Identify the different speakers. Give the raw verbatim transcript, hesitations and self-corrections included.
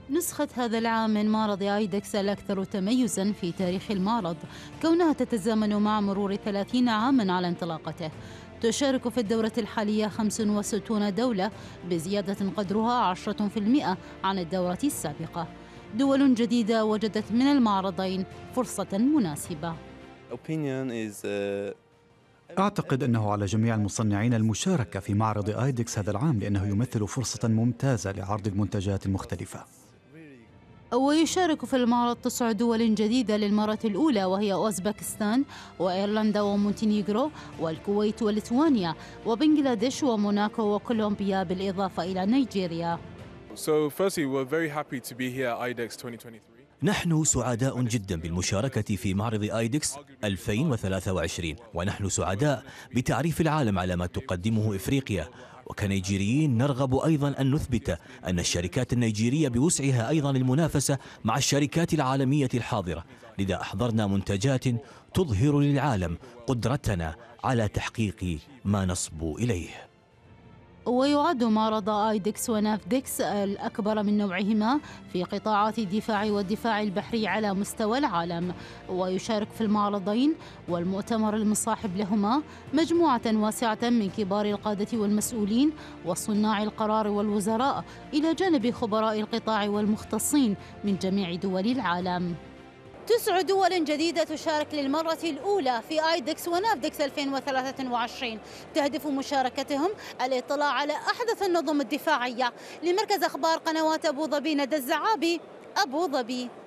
Speaker 1: نسخة هذا العام من معرض آيدكس الأكثر تميزاً في تاريخ المعرض، كونها تتزامن مع مرور ثلاثين عاماً على انطلاقته. تشارك في الدورة الحالية خمس وستون دولة، بزيادة قدرها عشرة بالمئة عن الدورة السابقة. دول جديدة وجدت من المعرضين فرصة مناسبة.
Speaker 2: أعتقد أنه على جميع المصنعين المشاركة في معرض آيدكس هذا العام، لأنه يمثل فرصة ممتازة لعرض المنتجات المختلفة.
Speaker 1: ويشارك في المعرض تسع دول جديدة للمرة الأولى، وهي أوزبكستان وإيرلندا ومونتينيغرو والكويت وليتوانيا وبنغلاديش وموناكو وكولومبيا، بالإضافة إلى نيجيريا.
Speaker 3: So firstly, we're very happy to be here at IDEX twenty twenty-three.
Speaker 4: نحن سعداء جدا بالمشاركة في معرض آيدكس ألفين وثلاثة وعشرين، ونحن سعداء بتعريف العالم على ما تقدمه إفريقيا. وكنيجيريين نرغب أيضا أن نثبت أن الشركات النيجيرية بوسعها أيضا المنافسة مع الشركات العالمية الحاضرة، لذا أحضرنا منتجات تظهر للعالم قدرتنا على تحقيق ما نصبو إليه.
Speaker 1: ويعد معرض آيدكس ونافدكس الأكبر من نوعهما في قطاعات الدفاع والدفاع البحري على مستوى العالم، ويشارك في المعرضين والمؤتمر المصاحب لهما مجموعة واسعة من كبار القادة والمسؤولين وصناع القرار والوزراء، إلى جانب خبراء القطاع والمختصين من جميع دول العالم. تسع دول جديدة تشارك للمرة الأولى في آيدكس ونافدكس ألفين وثلاثة وعشرين، تهدف مشاركتهم الاطلاع على أحدث النظم الدفاعية. لمركز أخبار قنوات أبو ظبي، ندى الزعابي، أبو ظبي.